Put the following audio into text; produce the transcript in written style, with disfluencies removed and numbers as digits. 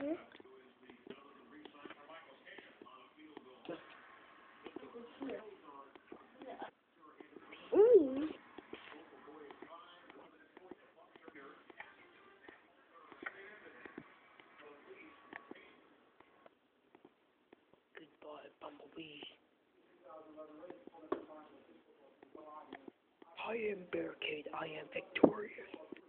Hmm? Mm. Goodbye, Bumblebee. I am Barricade. I am victorious.